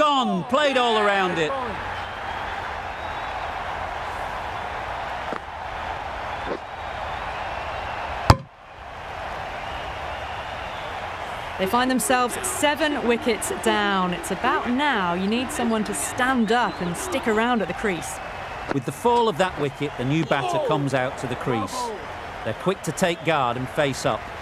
Gone, played all around it. They find themselves 7 wickets down. It's about now you need someone to stand up and stick around at the crease. With the fall of that wicket, the new batter comes out to the crease. They're quick to take guard and face up.